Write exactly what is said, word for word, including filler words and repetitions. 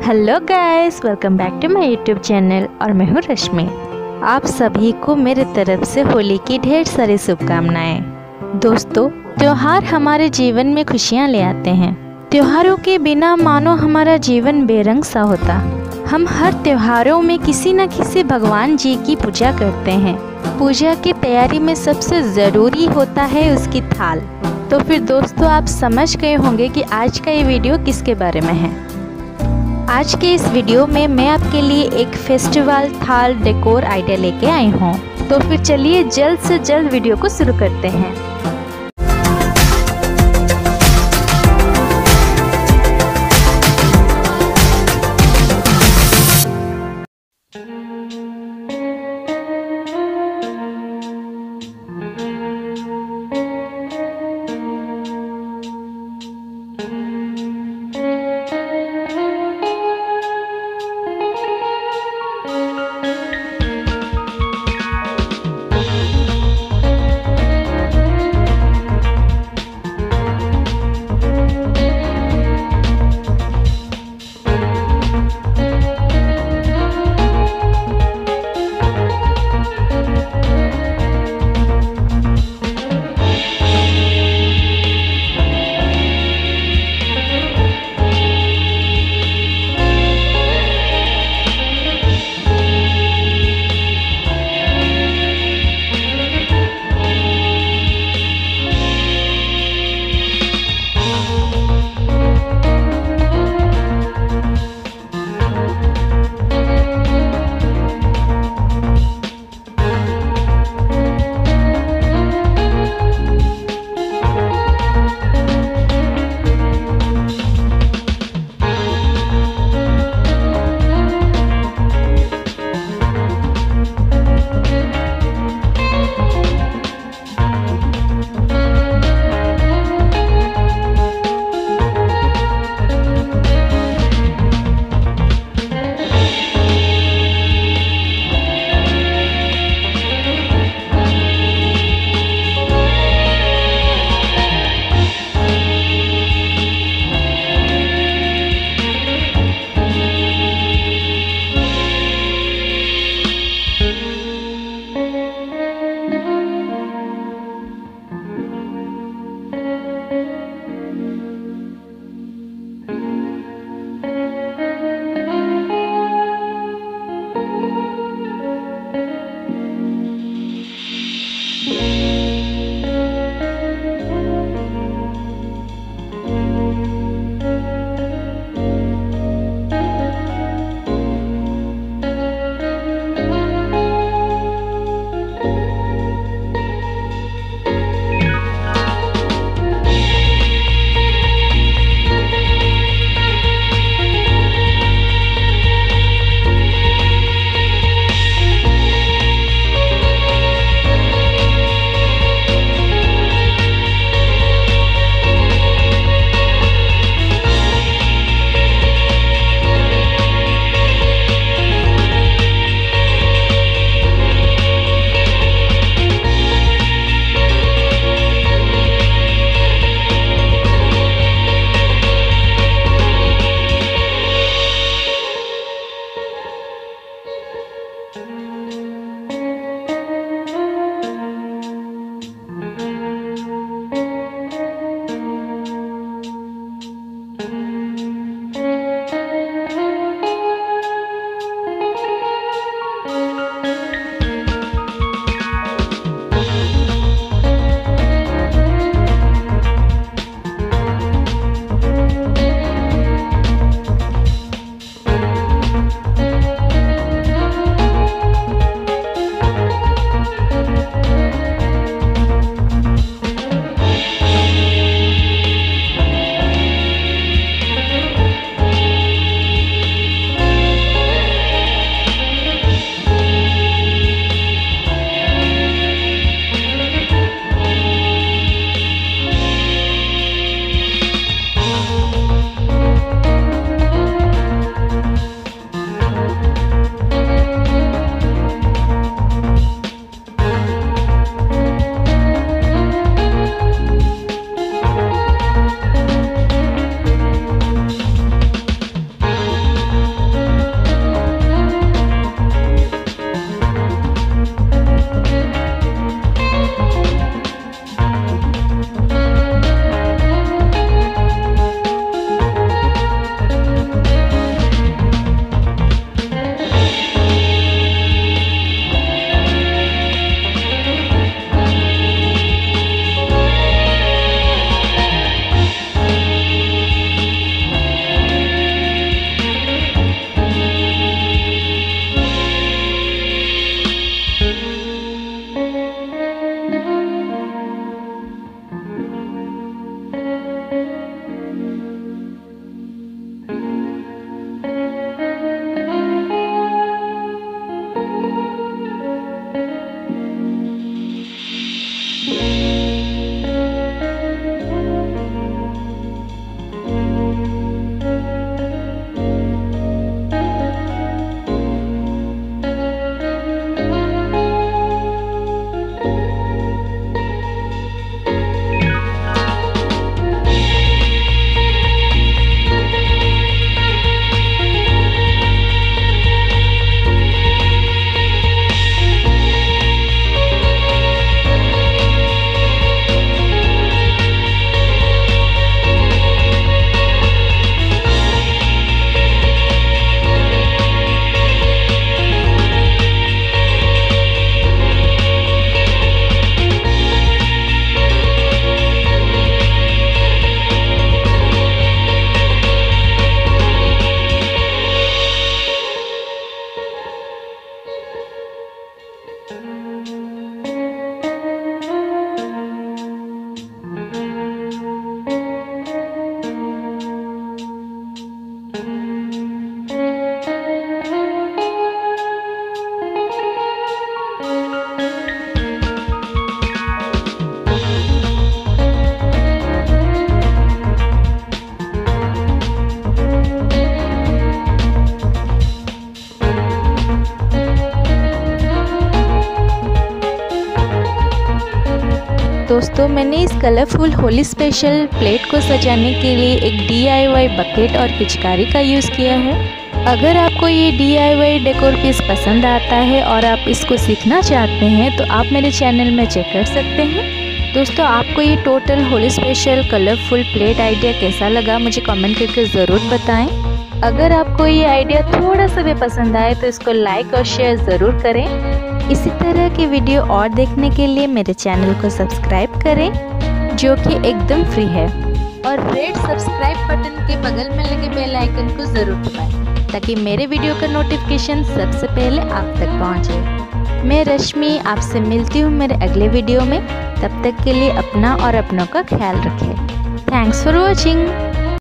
Hello guys, welcome back to my YouTube channel और मैं हूँ रश्मि। आप सभी को मेरे तरफ से होली की ढेर सारी शुभकामनाएं। दोस्तों, त्योहार हमारे जीवन में खुशियाँ ले आते हैं। त्योहारों के बिना मानो हमारा जीवन बेरंग सा होता। हम हर त्योहारों में किसी न किसी भगवान जी की पूजा करते हैं। पूजा की तैयारी में सबसे ज़रूरी होता है उसकी थाल। तो फिर दोस्तों, आप समझ गए होंगे कि आज का ये वीडियो किसके बारे में है। आज के इस वीडियो में मैं आपके लिए एक फेस्टिवल थाल डेकोर आइडिया लेके आई हूँ। तो फिर चलिए जल्द से जल्द वीडियो को शुरू करते हैं। दोस्तों, मैंने इस कलरफुल होली स्पेशल प्लेट को सजाने के लिए एक डी आई वाई बकेट और पिचकारी का यूज़ किया है। अगर आपको ये D I Y decor piece पसंद आता है और आप इसको सीखना चाहते हैं तो आप मेरे चैनल में चेक कर सकते हैं। दोस्तों, आपको ये total Holi special colourful plate idea कैसा लगा मुझे कमेंट करके ज़रूर बताएं। अगर आपको ये आइडिया थोड़ा सा भी पसंद आए तो इसको लाइक और शेयर ज़रूर करें। इसी तरह की वीडियो और देखने के लिए मेरे चैनल को सब्सक्राइब करें, जो कि एकदम फ्री है, और रेड सब्सक्राइब बटन के बगल में लगे बेल आइकन को ज़रूर दबाएं ताकि मेरे वीडियो का नोटिफिकेशन सबसे पहले आप तक पहुंचे। मैं रश्मि आपसे मिलती हूँ मेरे अगले वीडियो में। तब तक के लिए अपना और अपनों का ख्याल रखें। Thanks for watching.